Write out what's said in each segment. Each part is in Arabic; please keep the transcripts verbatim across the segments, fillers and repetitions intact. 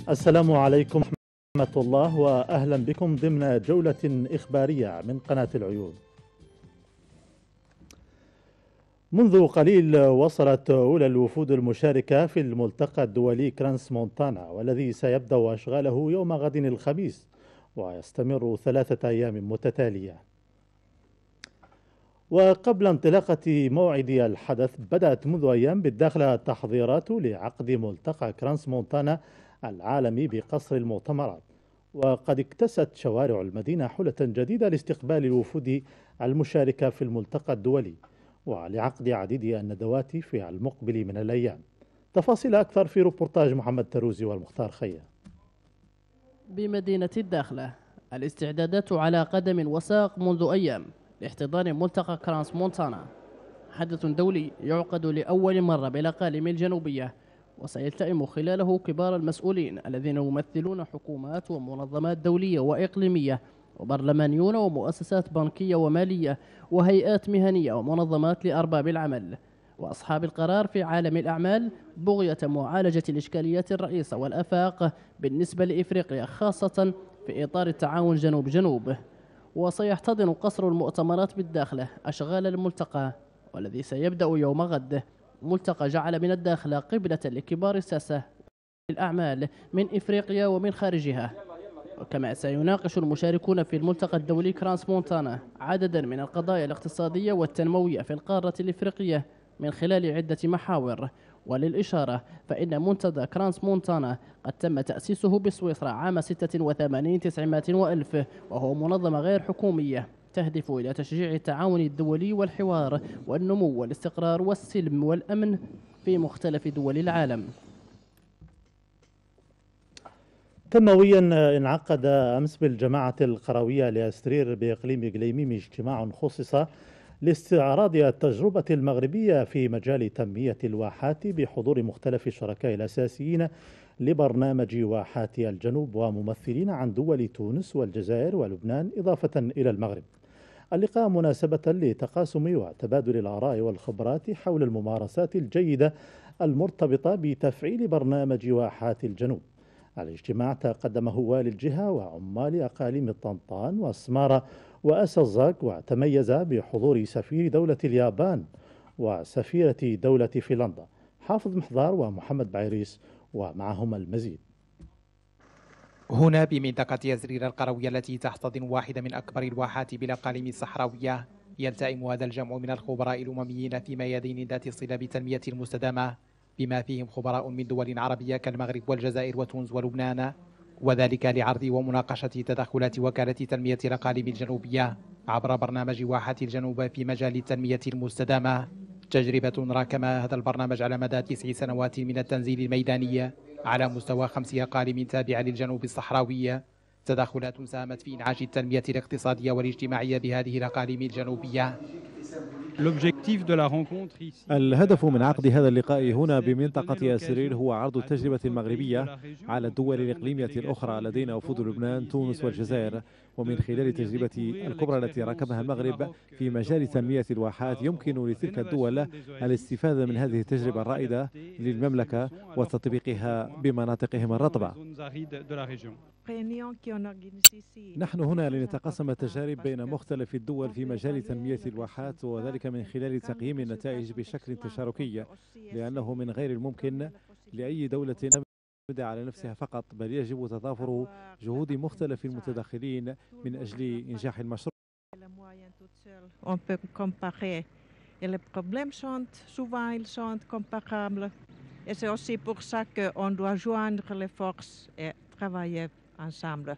السلام عليكم ورحمة الله وأهلا بكم ضمن جولة إخبارية من قناة العيون. منذ قليل وصلت أولى الوفود المشاركة في الملتقى الدولي كرانس مونتانا، والذي سيبدأ أشغاله يوم غد الخميس ويستمر ثلاثة أيام متتالية. وقبل انطلاقة موعد الحدث بدأت منذ أيام بالداخل التحضيرات لعقد ملتقى كرانس مونتانا العالمي بقصر المؤتمرات، وقد اكتست شوارع المدينة حلة جديدة لاستقبال الوفود المشاركة في الملتقى الدولي ولعقد عديد الندوات في المقبل من الأيام. تفاصيل أكثر في روبورتاج محمد تروزي والمختار خيا. بمدينة الداخلة الاستعدادات على قدم وساق منذ أيام لاحتضان ملتقى كرانس مونتانا، حدث دولي يعقد لأول مرة بالأقاليم الجنوبية، وسيلتئم خلاله كبار المسؤولين الذين يمثلون حكومات ومنظمات دولية وإقليمية وبرلمانيون ومؤسسات بنكية ومالية وهيئات مهنية ومنظمات لأرباب العمل وأصحاب القرار في عالم الأعمال، بغية معالجة الإشكاليات الرئيسة والآفاق بالنسبة لإفريقيا، خاصة في إطار التعاون جنوب جنوب. وسيحتضن قصر المؤتمرات بالداخلة أشغال الملتقى، والذي سيبدأ يوم غد. ملتقى جعل من الداخلة قبلة لكبار الساسة الأعمال من إفريقيا ومن خارجها. وكما سيناقش المشاركون في الملتقى الدولي كرانس مونتانا عددا من القضايا الاقتصادية والتنموية في القارة الإفريقية من خلال عدة محاور. وللإشارة فإن منتدى كرانس مونتانا قد تم تأسيسه بسويسرا عام ستة وثمانين تسعمائة وألف، وهو منظمة غير حكومية تهدف إلى تشجيع التعاون الدولي والحوار والنمو والاستقرار والسلم والأمن في مختلف دول العالم. تنمويا انعقد أمس بالجماعة القروية لأسترير بإقليم قليميم اجتماع خصص لاستعراض التجربة المغربية في مجال تنمية الواحات بحضور مختلف الشركاء الأساسيين لبرنامج واحات الجنوب وممثلين عن دول تونس والجزائر ولبنان إضافة إلى المغرب. اللقاء مناسبة لتقاسم وتبادل الآراء والخبرات حول الممارسات الجيدة المرتبطة بتفعيل برنامج واحات الجنوب. الاجتماع تقدمه والي الجهة وعمال أقاليم طنطان وسمارة وأسزاك، وتميز بحضور سفير دولة اليابان وسفيرة دولة فنلندا حافظ محضار ومحمد بعيريس، ومعهما المزيد. هنا بمنطقة أزرير القروية التي تحتضن واحدة من أكبر الواحات بالأقاليم الصحراوية، يلتئم هذا الجمع من الخبراء الأمميين في ميادين ذات الصلة بالتنمية المستدامة، بما فيهم خبراء من دول عربية كالمغرب والجزائر وتونس ولبنان، وذلك لعرض ومناقشة تدخلات وكالة تنمية الأقاليم الجنوبية عبر برنامج واحات الجنوب في مجال التنمية المستدامة. تجربة راكم هذا البرنامج على مدى تسع سنوات من التنزيل الميداني على مستوى خمس أقاليم تابعة للجنوب الصحراوي، تدخلات ساهمت في إنعاش التنمية الاقتصادية والاجتماعية بهذه الأقاليم الجنوبية. الهدف من عقد هذا اللقاء هنا بمنطقة أسرير هو عرض التجربة المغربية على الدول الإقليمية الأخرى لدينا وفود لبنان، تونس والجزائر، ومن خلال تجربة الكبرى التي ركبها المغرب في مجال تنمية الواحات يمكن لتلك الدول الاستفادة من هذه التجربة الرائدة للمملكة وتطبيقها بمناطقهم الرطبة. نحن هنا لنتقاسم التجارب بين مختلف الدول في مجال تنمية الواحات، وذلك من خلال تقييم النتائج بشكل تشاركي، لأنه من غير الممكن لأي دولة أن تعتمد على نفسها فقط، بل يجب تضافر جهود مختلف المتداخلين من أجل إنجاح المشروع. Et les problèmes sont souvent ils sont comparables. Et c'est aussi pour ça qu'on doit joindre les forces et travailler ensemble.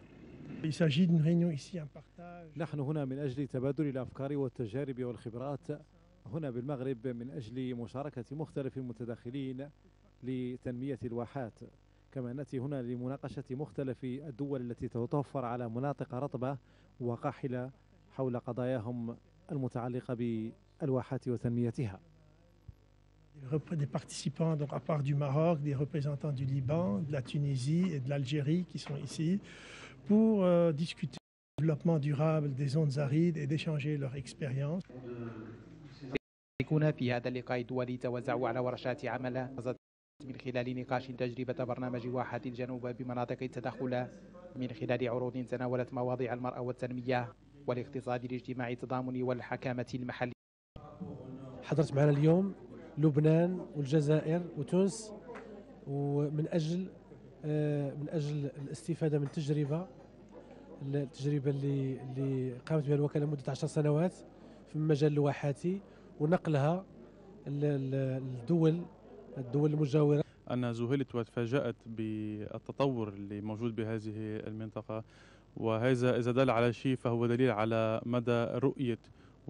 نحن هنا من أجل تبادل الأفكار والتجارب والخبرات هنا بالمغرب، من أجل مشاركة مختلف المتداخلين لتنمية الواحات. كما نأتي هنا لمناقشة مختلف الدول التي تتوفر على مناطق رطبة وقاحلة حول قضاياهم المتعلقة بالواحات وتنميتها. Des participants, donc à part du Maroc, des représentants du Liban, de la Tunisie et de l'Algérie qui sont ici pour euh, discuter du développement durable des zones arides et d'échanger leur expérience. يكون في هذا اللقاء الدولي توزعوا على ورشات عمل من خلال نقاش تجربة برنامج واحات الجنوب بمناطق التدخل من خلال عروض تناولت مواضيع المرأة والتنمية والاقتصاد الاجتماعي التضامني والحكامة المحلية. حضرت معنا اليوم لبنان والجزائر وتونس، ومن أجل من أجل الاستفادة من التجربة التجربة اللي اللي قامت بها الوكالة لمدة عشر سنوات في مجال الواحاتي ونقلها للدول الدول المجاورة. أنا ذهلت وتفاجأت بالتطور اللي موجود بهذه المنطقة، وهذا إذا دل على شيء فهو دليل على مدى رؤية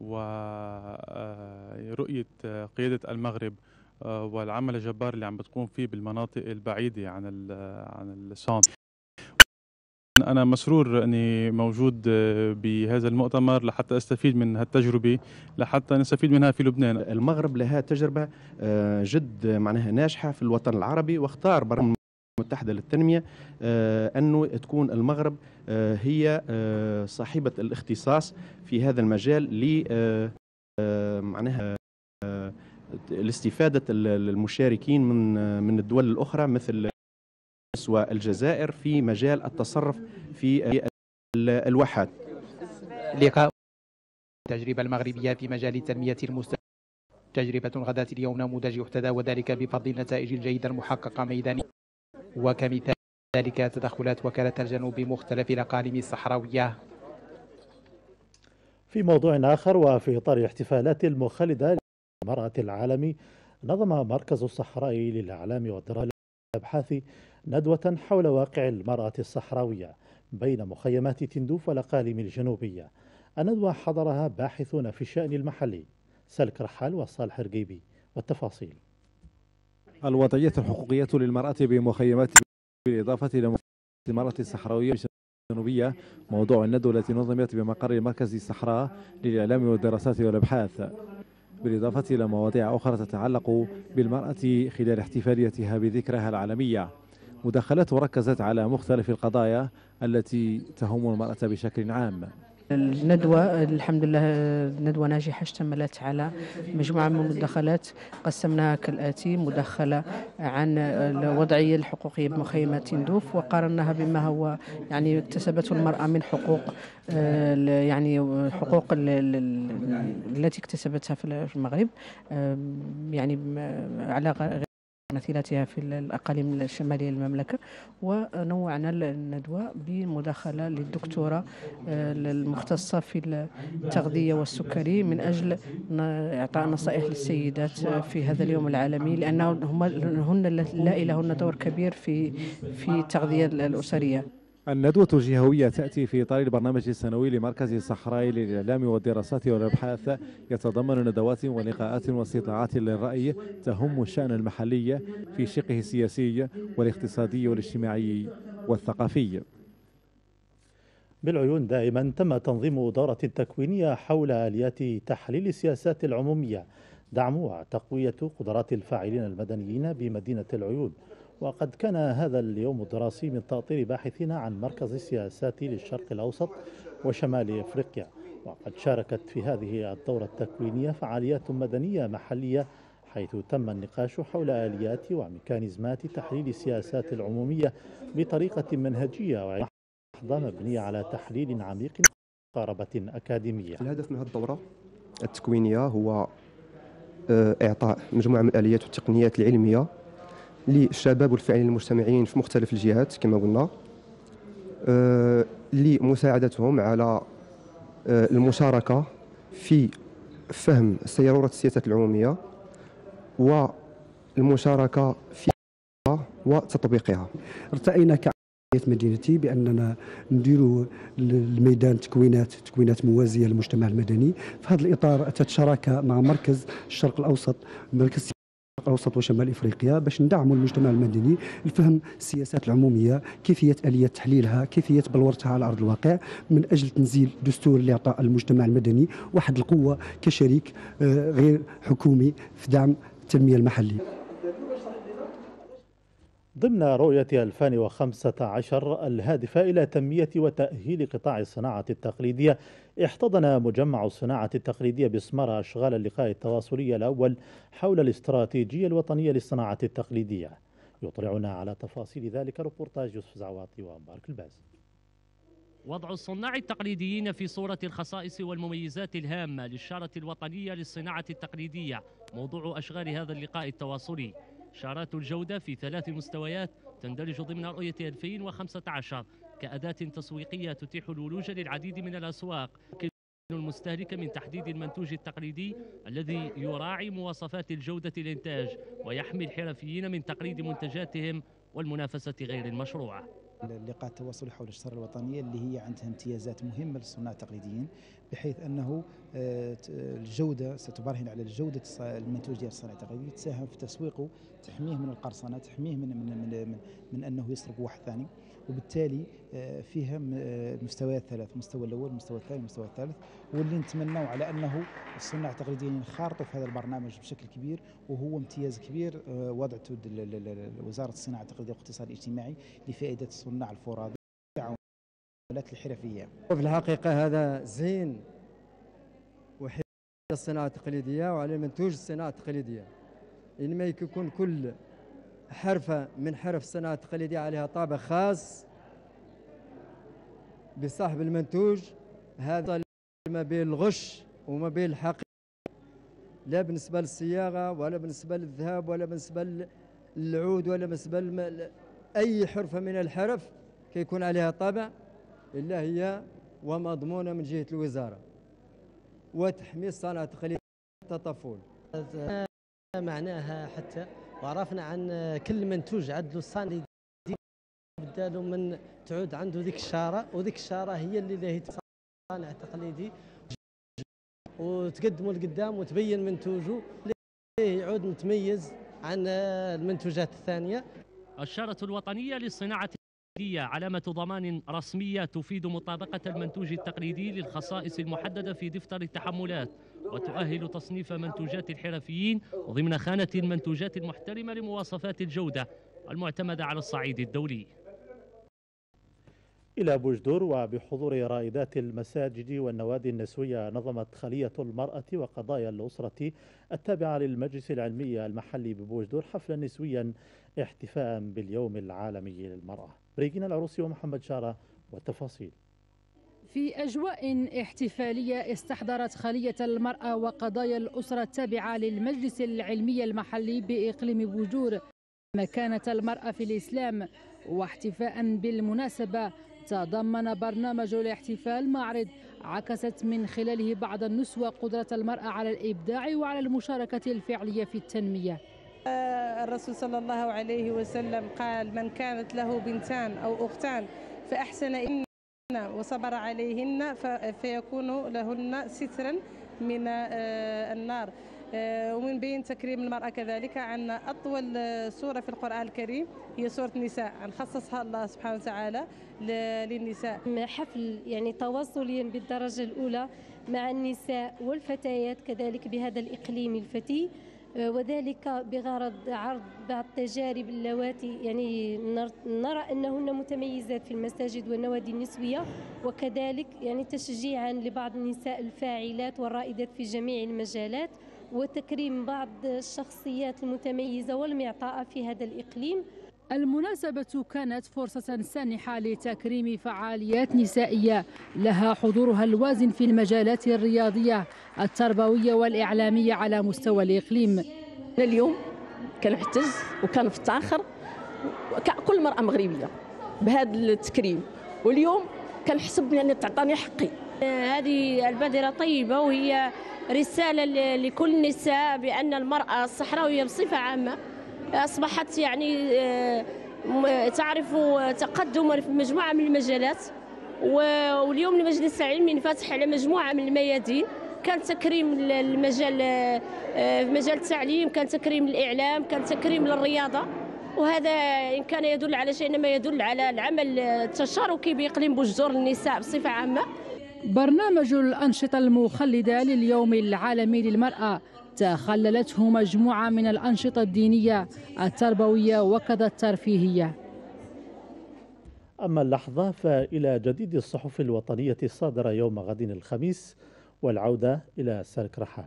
ورؤية قيادة المغرب والعمل الجبار اللي عم بتقوم فيه بالمناطق البعيدة عن عن السنتر. أنا مسرور أني موجود بهذا المؤتمر لحتى أستفيد من هالتجربة، لحتى نستفيد منها في لبنان. المغرب لها تجربة جد معناها ناجحة في الوطن العربي، واختار برنامج المتحدة للتنمية أنه تكون المغرب هي صاحبة الاختصاص في هذا المجال ل معناها لاستفادة المشاركين من من الدول الأخرى مثل والجزائر في مجال التصرف في الواحات. لقاء التجربة المغربية في مجال التنمية المستدامة، تجربة غدت اليوم نموذج يحتذى وذلك بفضل النتائج الجيدة المحققة ميدانيا، وكمثال ذلك تدخلات وكالة الجنوب بمختلف الأقاليم الصحراوية. في موضوع آخر، وفي إطار الاحتفالات المخلدة للمرأة العالمي، نظم مركز الصحراء للإعلام والدراسة والأبحاث ندوة حول واقع المرأة الصحراوية بين مخيمات تندوف والأقاليم الجنوبية. الندوة حضرها باحثون في الشأن المحلي، سلك رحال وصالح رقيبي. والتفاصيل. الوضعية الحقوقية للمرأة بمخيمات بالإضافة إلى المرأة الصحراوية الجنوبية موضوع الندوة التي نظمت بمقر مركز الصحراء للإعلام والدراسات والأبحاث، بالإضافة إلى مواضيع أخرى تتعلق بالمرأة خلال احتفاليتها بذكرها العالمية. مداخلات ركزت على مختلف القضايا التي تهم المرأة بشكل عام. الندوة الحمد لله ندوة ناجحة، اشتملت على مجموعة من المداخلات قسمناها كالآتي: مداخلة عن الوضعية الحقوقية بمخيمات تندوف وقارناها بما هو يعني اكتسبته المرأة من حقوق، يعني حقوق التي اكتسبتها في المغرب، يعني على مثيلاتها في الأقاليم الشمالية للمملكة. ونوعنا الندوة بمداخلة للدكتورة المختصة في التغذية والسكري من أجل إعطاء نصائح للسيدات في هذا اليوم العالمي، لأنهن اللائي لهن دور كبير في في التغذية الأسرية. الندوة الجهوية تأتي في إطار البرنامج السنوي لمركز الصحراء للإعلام والدراسات والأبحاث، يتضمن ندوات ولقاءات واستطلاعات للرأي تهم الشأن المحلي في شقه السياسي والاقتصادي والاجتماعي والثقافي. بالعيون دائما تم تنظيم دورة تكوينية حول آليات تحليل السياسات العمومية، دعم وتقوية قدرات الفاعلين المدنيين بمدينة العيون. وقد كان هذا اليوم الدراسي من تأطير باحثين عن مركز السياسات للشرق الأوسط وشمال أفريقيا. وقد شاركت في هذه الدورة التكوينية فعاليات مدنية محلية، حيث تم النقاش حول آليات وميكانيزمات تحليل السياسات العمومية بطريقة منهجية ومحضة مبنية على تحليل عميق ومقاربة أكاديمية. الهدف من هذه الدورة التكوينية هو إعطاء مجموعة من الآليات والتقنيات العلمية للشباب والفاعلين المجتمعيين في مختلف الجهات كما قلنا، آه لمساعدتهم على آه المشاركة في فهم سيرورة السياسات العمومية والمشاركة في وتطبيقها. ارتأينا كعملية مدينتي بأننا نديروا الميدان تكوينات تكوينات موازية للمجتمع المدني. في هذا الإطار أتت شراكة مع مركز الشرق الأوسط، مركز الأوسط وشمال إفريقيا، باش ندعموا المجتمع المدني لفهم السياسات العمومية، كيفية آلية تحليلها، كيفية بلورتها على أرض الواقع، من أجل تنزيل دستور لإعطاء المجتمع المدني واحد القوة كشريك غير حكومي في دعم التنمية المحلية. ضمن رؤية ألفين وخمسة عشر الهادفة إلى تنمية وتأهيل قطاع الصناعة التقليدية، احتضن مجمع الصناعة التقليدية بسمارة أشغال اللقاء التواصلي الأول حول الاستراتيجية الوطنية للصناعة التقليدية. يطلعنا على تفاصيل ذلك ريبورتاج يوسف زعواطي ومبارك الباز. وضع الصناع التقليديين في صورة الخصائص والمميزات الهامة للشارة الوطنية للصناعة التقليدية موضوع أشغال هذا اللقاء التواصلي. شارات الجودة في ثلاث مستويات تندرج ضمن رؤية ألفين وخمسة عشر كأداة تسويقية تتيح الولوج للعديد من الأسواق المستهلكة من تحديد المنتوج التقليدي الذي يراعي مواصفات الجودة الإنتاج ويحمي الحرفيين من تقليد منتجاتهم والمنافسة غير المشروعة. اللقاء التواصلي حول الشارة الوطنية اللي هي عندها امتيازات مهمة للصناع التقليديين، بحيث أنه الجودة ستبرهن على الجودة المنتوج ديال الصناعة التقليدية، تساهم في تسويقه، تحميه من القرصنة، تحميه من من من, من, من أنه يسرق واحد ثاني، وبالتالي فيها المستويات الثلاث، المستوى الأول، المستوى الثاني، المستوى الثالث، واللي نتمنوا على أنه الصناع التقليديين ينخرطوا في هذا البرنامج بشكل كبير، وهو امتياز كبير وضعته وزارة الصناعة التقليدية والاقتصاد الاجتماعي لفائدة الصناع الفرادى والعملات الحرفية. في الحقيقة هذا زين وحفظ الصناعة التقليدية وعلى منتوج الصناعة التقليدية، إنما يكون كل حرفة من حرف الصناعة التقليدية عليها طابع خاص بصاحب المنتوج، هذا ما بين الغش وما بين الحقيقة، لا بالنسبة للصياغة ولا بالنسبة للذهب ولا بالنسبة للعود ولا بالنسبة ل أي حرفة من الحرف كيكون عليها طابع إلا هي ومضمونة من جهة الوزارة وتحمي الصناعة التقليدية التطفل. معناها حتى وعرفنا عن كل منتوج عدلو الصناعي بدالو من تعود عنده ذيك الشارة، وذيك الشارة هي اللي هي صانع تقليدي وتقدموا لقدام وتبين منتوجه ليه يعود متميز عن المنتوجات الثانية. الشارة الوطنية للصناعة التقليدية علامة ضمان رسمية تفيد مطابقة المنتوج التقليدي للخصائص المحددة في دفتر التحملات، وتؤهل تصنيف منتوجات الحرفيين ضمن خانة المنتوجات المحترمة لمواصفات الجودة المعتمدة على الصعيد الدولي. إلى بوجدور، وبحضور رائدات المساجد والنوادي النسوية نظمت خلية المرأة وقضايا الأسرة التابعة للمجلس العلمي المحلي ببوجدور حفلا نسويا احتفاء باليوم العالمي للمرأة. ريجينا العروسي ومحمد شارة والتفاصيل. في أجواء احتفالية استحضرت خلية المرأة وقضايا الأسرة التابعة للمجلس العلمي المحلي بإقليم بوجدور مكانة المرأة في الإسلام، واحتفاء بالمناسبة تضمن برنامج الاحتفال معرض عكست من خلاله بعض النسوة قدرة المرأة على الإبداع وعلى المشاركة الفعلية في التنمية. الرسول صلى الله عليه وسلم قال: من كانت له بنتان أو أختان فأحسن إن وصبر عليهن فيكون لهن سترا من النار. ومن بين تكريم المرأة كذلك عن أطول سورة في القرآن الكريم هي سورة النساء، خصصها الله سبحانه وتعالى للنساء. حفل يعني تواصليا بالدرجة الأولى مع النساء والفتيات كذلك بهذا الإقليم الفتي، وذلك بغرض عرض بعض التجارب اللواتي يعني نرى أنهن متميزات في المساجد والنوادي النسوية، وكذلك يعني تشجيعا لبعض النساء الفاعلات والرائدات في جميع المجالات، وتكريم بعض الشخصيات المتميزة والمعطاءة في هذا الإقليم. المناسبة كانت فرصة سانحة لتكريم فعاليات نسائية لها حضورها الوازن في المجالات الرياضية التربوية والإعلامية على مستوى الإقليم. اليوم كنعتز وكنفتخر كل مرأة مغربية بهذا التكريم، واليوم كنحسب يعني تعطاني حقي. هذه البادرة طيبة وهي رسالة لكل النساء بأن المرأة الصحراوية بصفة عامة أصبحت يعني تعرف تقدما في مجموعة من المجالات، واليوم المجلس العلمي فاتح على مجموعة من الميادين، كان تكريم المجال في مجال التعليم، كان تكريم الإعلام، كان تكريم للرياضة، وهذا إن كان يدل على شيء إنما يدل على العمل التشاركي بإقليم بوجدور للنساء بصفة عامة. برنامج الأنشطة المخلدة لليوم العالمي للمرأة تخللته مجموعة من الأنشطة الدينية التربوية وكذا الترفيهية. أما اللحظة فإلى جديد الصحف الوطنية الصادرة يوم غد الخميس، والعودة إلى سلك رحال.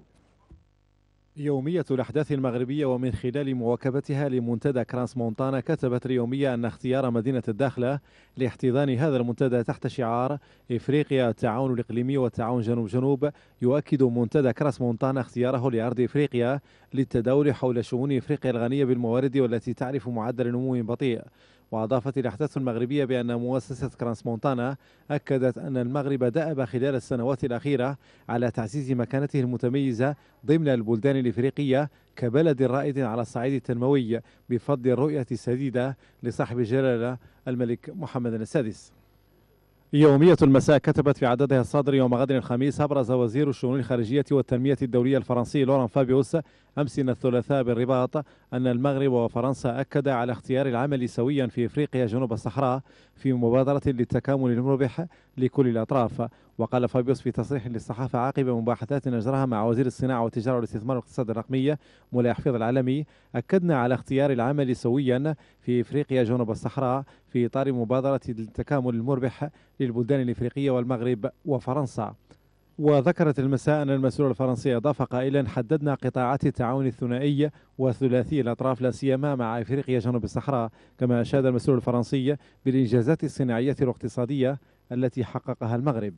يومية الأحداث المغربية ومن خلال مواكبتها لمنتدى كرانس مونتانا كتبت اليومية أن اختيار مدينة الداخلة لاحتضان هذا المنتدى تحت شعار إفريقيا التعاون الإقليمي والتعاون جنوب جنوب يؤكد منتدى كرانس مونتانا اختياره لأرض إفريقيا للتداول حول شؤون إفريقيا الغنية بالموارد والتي تعرف معدل نمو بطيء. وأضافت الأحداث المغربية بأن مؤسسة كرانس مونتانا أكدت أن المغرب دأب خلال السنوات الأخيرة على تعزيز مكانته المتميزة ضمن البلدان الإفريقية كبلد رائد على الصعيد التنموي بفضل الرؤية السديدة لصاحب الجلالة الملك محمد السادس. يومية المساء كتبت في عددها الصادر يوم غد الخميس: أبرز وزير الشؤون الخارجية والتنمية الدولية الفرنسي لوران فابيوس أمس الثلاثاء بالرباط أن المغرب وفرنسا أكدا على اختيار العمل سويا في إفريقيا جنوب الصحراء في مبادرة للتكامل المربح لكل الأطراف. وقال فابيوس في تصريح للصحافة عقب مباحثات أجراها مع وزير الصناعة والتجارة والاستثمار والاقتصاد الرقمي مولاي حفيظ العالمي: أكدنا على اختيار العمل سويا في إفريقيا جنوب الصحراء في إطار مبادرة التكامل المربح للبلدان الإفريقية والمغرب وفرنسا. وذكرت المساء أن المسؤول الفرنسي أضاف قائلا: حددنا قطاعات التعاون الثنائي وثلاثي الأطراف لا سيما مع إفريقيا جنوب الصحراء. كما أشاد المسؤول الفرنسي بالإنجازات الصناعية والاقتصادية التي حققها المغرب.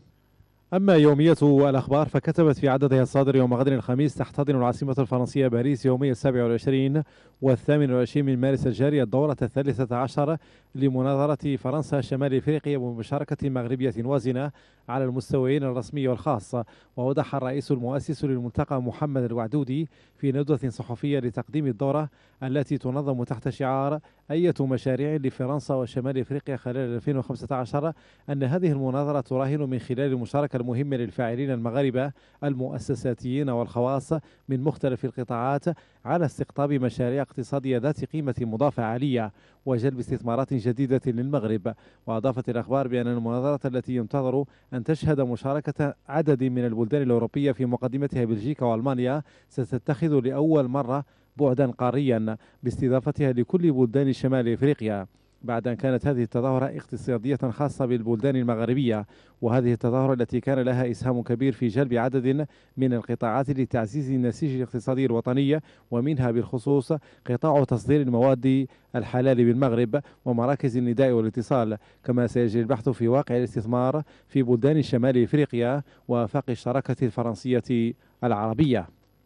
أما يومية الأخبار فكتبت في عددها الصادر يوم غد الخميس: تحتضن العاصمة الفرنسية باريس يومي السابع والعشرين والثامن والعشرين من مارس الجاري الدورة الثالثة عشر لمناظرة فرنسا شمال إفريقيا بمشاركة مغربية وازنة على المستويين الرسمي والخاص. ووضح الرئيس المؤسس للملتقى محمد الوعدودي في ندوة صحفية لتقديم الدورة التي تنظم تحت شعار أية مشاريع لفرنسا وشمال إفريقيا خلال ألفين وخمسة عشر أن هذه المناظرة تراهن من خلال المشاركة المهمة للفاعلين المغاربة المؤسساتيين والخواص من مختلف القطاعات على استقطاب مشاريع اقتصادية ذات قيمة مضافة عالية وجلب استثمارات جديدة للمغرب. وأضافت الأخبار بأن المناظرة التي ينتظر أن تشهد مشاركة عدد من البلدان الأوروبية في مقدمتها بلجيكا وألمانيا ستتخذ لأول مرة بعدا قاريا باستضافتها لكل بلدان شمال إفريقيا، بعد أن كانت هذه التظاهرة اقتصادية خاصة بالبلدان المغربية. وهذه التظاهرة التي كان لها إسهام كبير في جلب عدد من القطاعات لتعزيز النسيج الاقتصادي الوطني، ومنها بالخصوص قطاع تصدير المواد الحلال بالمغرب ومراكز النداء والاتصال. كما سيجري البحث في واقع الاستثمار في بلدان شمال إفريقيا وآفاق الشراكة الفرنسية العربية.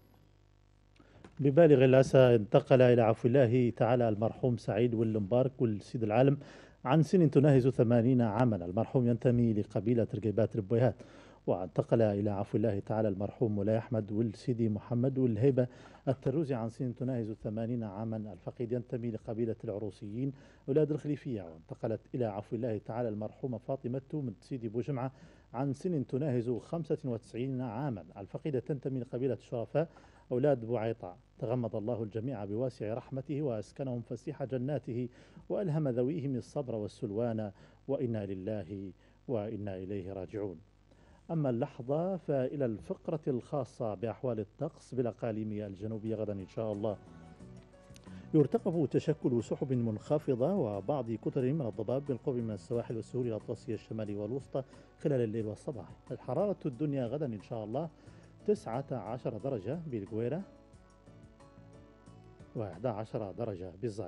ببالغ الأسى انتقل إلى عفو الله تعالى المرحوم سعيد والمبارك والسيد العالم عن سن تناهز ثمانين عاما. المرحوم ينتمي لقبيلة رقيبات ربويهات. وانتقل إلى عفو الله تعالى المرحوم مولاي أحمد والسيدي محمد والهيبة التروزي عن سن تناهز ثمانين عاما. الفقيد ينتمي لقبيلة العروسيين أولاد الخليفية. وانتقلت إلى عفو الله تعالى المرحومة فاطمة من سيدي بوجمعة عن سن تناهز خمسة وتسعين عاما. الفقيدة تنتمي لقبيلة الشرفاء أولاد بوعيطة. تغمد الله الجميع بواسع رحمته وأسكنهم فسيح جناته وألهم ذويهم الصبر والسلوان وإنا لله وإنا إليه راجعون. أما اللحظة فإلى الفقرة الخاصة بأحوال الطقس بالأقاليم الجنوبية غدا إن شاء الله. يرتقب تشكل سحب منخفضة وبعض كتل من الضباب بالقرب من السواحل والسهول الأطلسية الشمالية والوسطى خلال الليل والصباح. الحرارة الدنيا غدا إن شاء الله تسعة عشر درجة بالقويرة وإحدى عشر درجة بالزايد.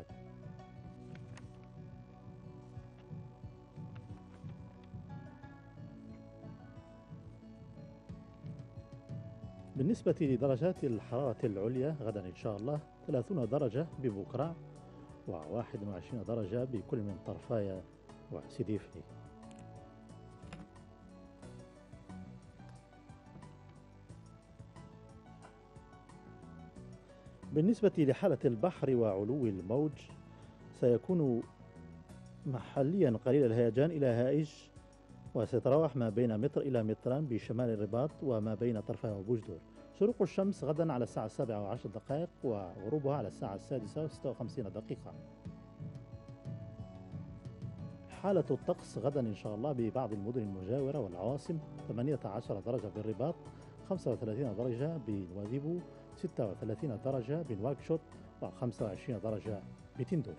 بالنسبة لدرجات الحرارة العليا غدا إن شاء الله ثلاثين درجة ببكرة وواحد وعشرين درجة بكل من طرفايا وسيدي فني. بالنسبة لحالة البحر وعلو الموج سيكون محليا قليل الهيجان إلى هائج وسيتراوح ما بين متر إلى متران بشمال الرباط وما بين طرفها وبوجدور. شروق الشمس غدا على الساعة السابعة وعشر دقائق وغروبها على الساعة السادسة وستة وخمسين دقيقة. حالة الطقس غدا إن شاء الله ببعض المدن المجاورة والعواصم ثمانية عشر درجة بالرباط، خمسة وثلاثين درجة بنواذيبو، ستة وثلاثين درجة بنواكشوط وخمسة وعشرين درجة بتندوف.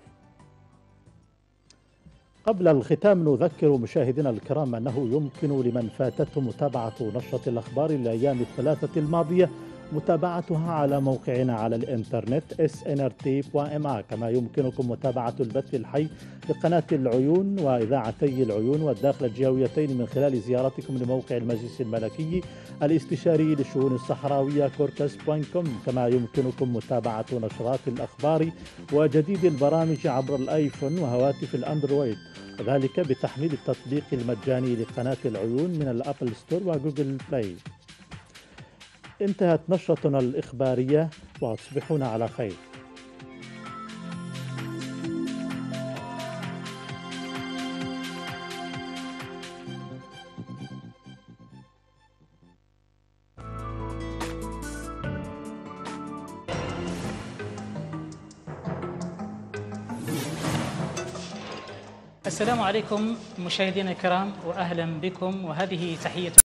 قبل الختام نذكر مشاهدينا الكرام أنه يمكن لمن فاتته متابعة نشرة الأخبار الأيام الثلاثة الماضية متابعتها على موقعنا على الإنترنت إس إن آر تي دوت إم إيه، كما يمكنكم متابعة البث الحي لقناة العيون وإذاعتي العيون والداخل الجهويتين من خلال زيارتكم لموقع المجلس الملكي الاستشاري للشؤون الصحراوية كوركس دوت كوم، كما يمكنكم متابعة نشرات الأخبار وجديد البرامج عبر الآيفون وهواتف الأندرويد، وذلك بتحميل التطبيق المجاني لقناة العيون من الأبل ستور وجوجل بلاي. انتهت نشرتنا الإخبارية وتصبحون على خير. السلام عليكم مشاهدينا الكرام وأهلا بكم، وهذه تحية